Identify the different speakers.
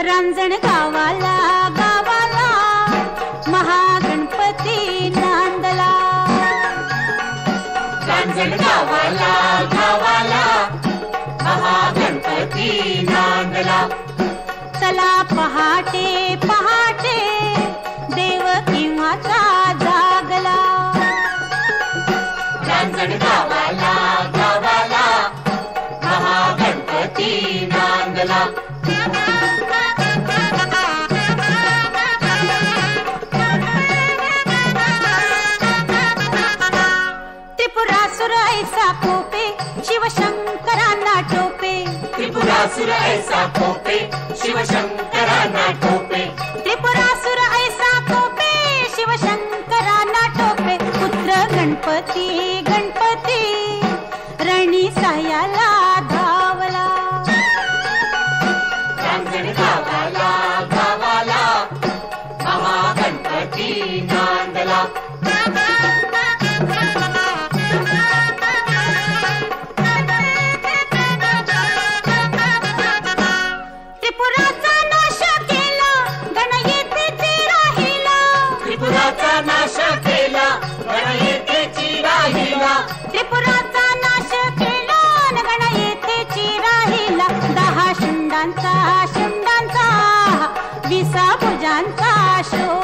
Speaker 1: रांजण गावाला गावाला महागणपती नांदला।
Speaker 2: रांजण गावाला गावाला महागणपती नांदला।
Speaker 1: चला पहाटे पहाटे देव केव्हाचा जागला।
Speaker 2: रांजण गावाला गावाला महागणपती नांदला।
Speaker 1: त्रिपुरासुर ऐसा कोपे शिवशंकरांना टोपे।
Speaker 2: त्रिपुरासुर ऐसा कोपे शिवशंकरांना टोपे।
Speaker 1: त्रिपुरासुर ऐसा कोपे शिवशंकरांना टोपे। पुत्र गणपती गणपती रणी साह्याला धावला।
Speaker 2: रांजण गावाला गावाला महागणपती नांदला।
Speaker 1: त्रिपुराचा नाश केला गण येथेची राहिला।
Speaker 2: त्रिपुराचा नाश केला गण येथेची राहिला।
Speaker 1: त्रिपुराचा नाश केला गण येथेची राहिला। 10 शुंडांचा 20 भुजांचा शोध।